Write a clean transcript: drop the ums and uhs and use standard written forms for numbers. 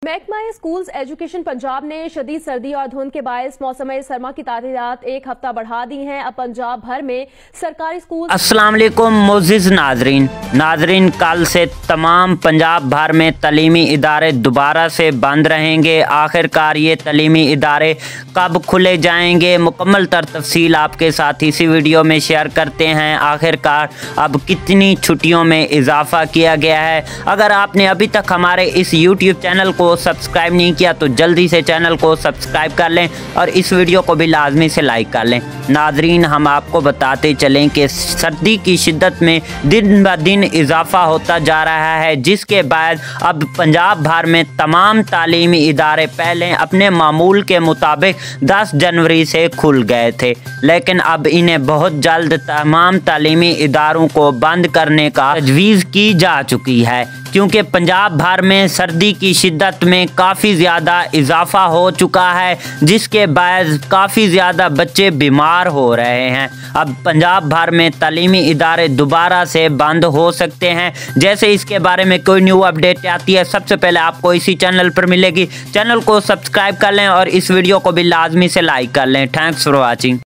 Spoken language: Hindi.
महकमा स्कूल्स एजुकेशन पंजाब ने शदीद सर्दी और धुंध के बायस मौसम सरमा की तारीखात एक हफ्ता बढ़ा दी हैं। अब पंजाब भर में सरकारी स्कूल। अस्सलाम वालेकुम मोअज़्ज़िज़ नाजरीन, कल से तमाम पंजाब भर में तलीमी इदारे दोबारा से बंद रहेंगे। आखिरकार ये तलीमी इदारे कब खुले जाएंगे, मुकम्मल तफसील आपके साथ इसी वीडियो में शेयर करते हैं। आखिरकार अब कितनी छुट्टियों में इजाफा किया गया है। अगर आपने अभी तक हमारे इस यूट्यूब चैनल को सब्सक्राइब नहीं किया तो जल्दी से चैनल को सब्सक्राइब कर लें और इस वीडियो को भी लाजमी से लाइक कर लें। नाजरीन, हम आपको बताते चलें कि सर्दी की शिद्दत में दिन ब दिन इजाफा होता जा रहा है, जिसके बाद अब पंजाब भर में तमाम तालीमी इदारे पहले अपने मामूल के मुताबिक 10 जनवरी से खुल गए थे, लेकिन अब इन्हें बहुत जल्द तमाम तालीमी इदारों को बंद करने का तजवीज़ की जा चुकी है, क्योंकि पंजाब भर में सर्दी की शिद्दत में काफ़ी ज़्यादा इजाफा हो चुका है, जिसके बाद काफ़ी ज़्यादा बच्चे बीमार हो रहे हैं। अब पंजाब भर में तालीमी इदारे दोबारा से बंद हो सकते हैं। जैसे इसके बारे में कोई न्यू अपडेट आती है, सबसे पहले आपको इसी चैनल पर मिलेगी। चैनल को सब्सक्राइब कर लें और इस वीडियो को भी लाजमी से लाइक कर लें। Thanks for watching.